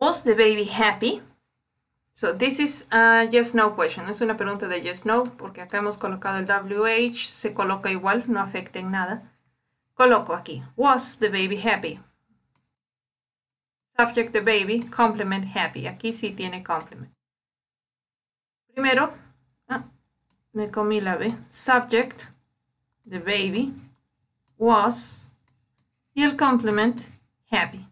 Was the baby happy? So this is a yes-no question. Es una pregunta de yes-no porque acá hemos colocado el WH. Se coloca igual, no afecta en nada. Coloco aquí. Was the baby happy? Subject the baby, complement happy. Aquí sí tiene complement. Primero, me comí la B. Subject, the baby, was, y el complement, happy.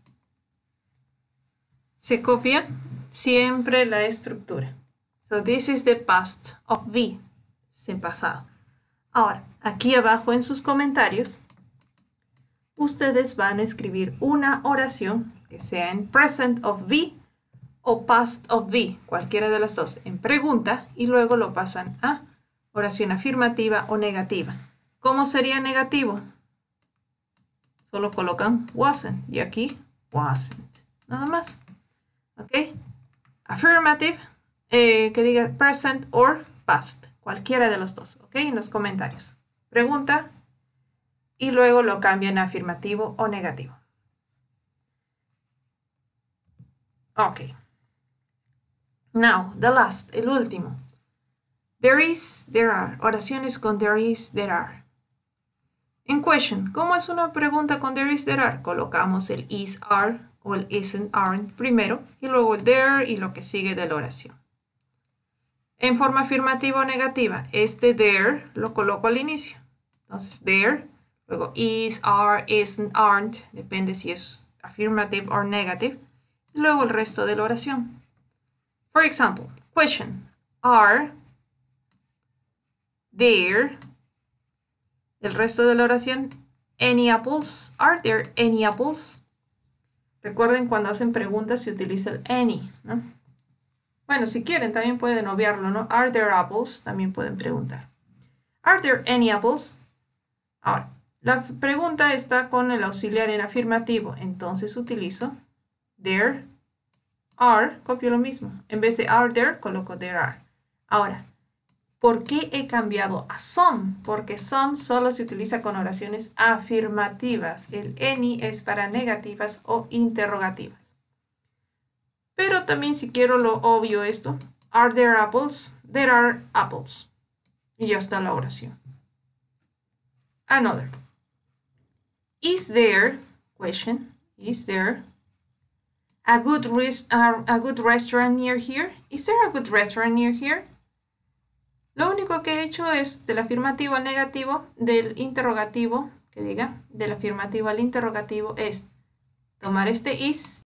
Se copia siempre la estructura. So this is the past of be. Es en pasado. Ahora, aquí abajo en sus comentarios, ustedes van a escribir una oración que sea en present of be o past of be, cualquiera de las dos, en pregunta, y luego lo pasan a oración afirmativa o negativa. ¿Cómo sería negativo? Solo colocan wasn't y aquí wasn't. Nada más. ¿Ok? Affirmative, que diga present or past. Cualquiera de los dos. ¿Ok? En los comentarios. Pregunta y luego lo cambian a afirmativo o negativo. Ok. Now, the last, el último. There is, there are. Oraciones con there is, there are. En question, ¿cómo es una pregunta con there is, there are? Colocamos el is, are o el isn't, aren't primero y luego there y lo que sigue de la oración. En forma afirmativa o negativa, este there lo coloco al inicio. Entonces, there, luego is, are, isn't, aren't, depende si es affirmative o negative, y luego el resto de la oración. For example, question, are there, el resto de la oración, any apples? Are there any apples? Recuerden, cuando hacen preguntas se utiliza el any, ¿no? Bueno, si quieren también pueden obviarlo, ¿no? Are there apples? También pueden preguntar. Are there any apples? Ahora, la pregunta está con el auxiliar en afirmativo, entonces utilizo there are, copio lo mismo. En vez de are there, coloco there are. Ahora, ¿por qué he cambiado a some? Porque some solo se utiliza con oraciones afirmativas. El any es para negativas o interrogativas. Pero también si quiero lo obvio esto. Are there apples? There are apples. Y ya está la oración. Another. Is there, question, is there a good restaurant near here? Is there a good restaurant near here? Lo único que he hecho es del afirmativo al negativo, del interrogativo, que diga, del afirmativo al interrogativo es tomar este is